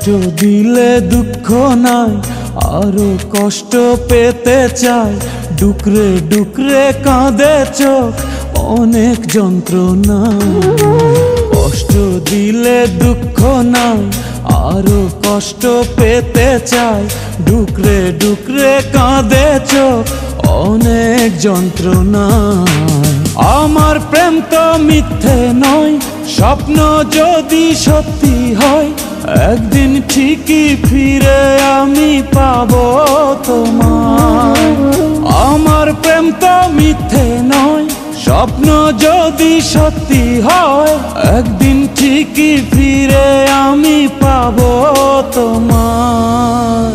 কষ্ট দিলে দুঃখ নাই, আরো কষ্ট পেতে চাই। ডুকরে ডুকরে কাঁদে চোখ, অনেক যন্ত্রণা। কষ্ট দিলে দুঃখ নাই, আরো কষ্ট পেতে চাই। ডুকরে ডুকরে কাঁদে চোখ, অনেক যন্ত্রণা। আমার প্রেম তো মিথ্যে নয়, স্বপ্ন যদি সত্যি হয়, একদিন ঠিকই ফিরে আমি পাবো তোমায়। আমার প্রেম তো মিথ্যে নয়, স্বপ্ন যদি সত্যি হয়, একদিন ঠিকই ফিরে আমি পাবো তোমায়।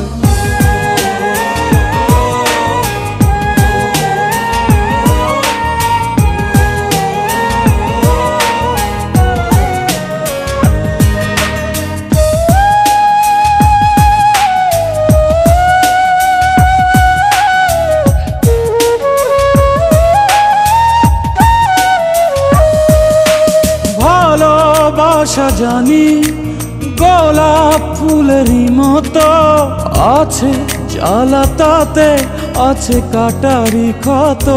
ভালোবাসা জানি গোলাপ ফুলেরই মতো, আছে জ্বালা তাতে আছে কাটারি ক্ষত।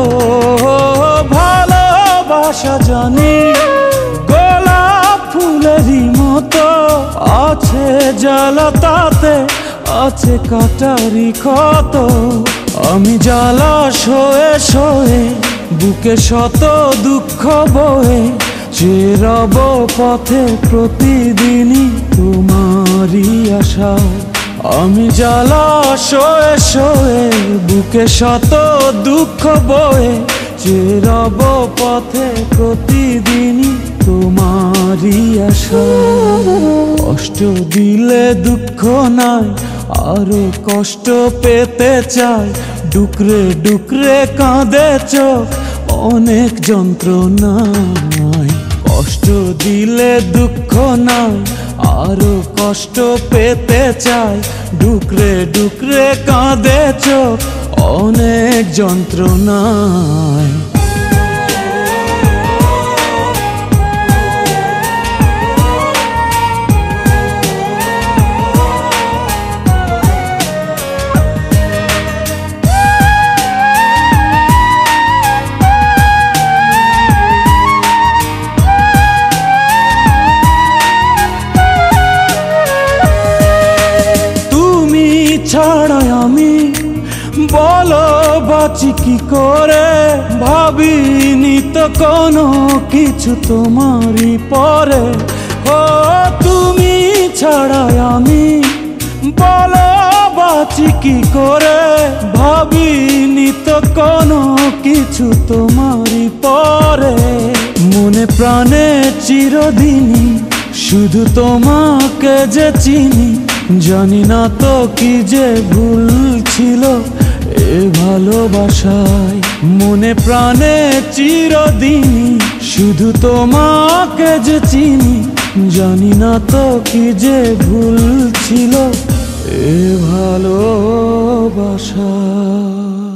ভালোবাসা জানি গোলাপ ফুলেরই মতো, আছে জ্বালা তাতে আছে কাটারি ক্ষত। আমি জ্বালা সয়ে সয়ে বুকে শত দুঃখ বয়ে, চেয়ে রব পথে প্রতিদিনই তোমারই আশায়। আমি জ্বালা সয়ে সয়ে বুকে শত দুঃখ বয়ে, চেয়ে রব পথে প্রতিদিনই তোমারই আশায়। কষ্ট দিলে দুঃখ নাই, আরো কষ্ট পেতে চাই। ডুকরে ডুকরে কাঁদে চোখ, অনেক যন্ত্রণায়। কষ্ট দিলে দুঃখ নাই, আরো কষ্ট পেতে চাই। ডুকরে ডুকরে কাঁদে চোখ, অনেক যন্ত্রণায়। ছাড়াই আমি বলো বাঁচি কি করে, ভাবিনি তো কোনো কিছু তোমারই পরে। ও তুমি ছাড়াই আমি বলো বাঁচি কি করে, ভাবিনি তো কোনো কিছু তোমারই পরে। মনে প্রাণে চিরদিনই শুধু তোমাকে যে চিনি, জানি না তো কি যে ভুল ছিল এ ভালোবাসায়। মনে প্রাণে চিরদিনই শুধু তোমাকে যে চিনি, জানি না তো কি যে ভুল ছিল এ ভালোবাসায়।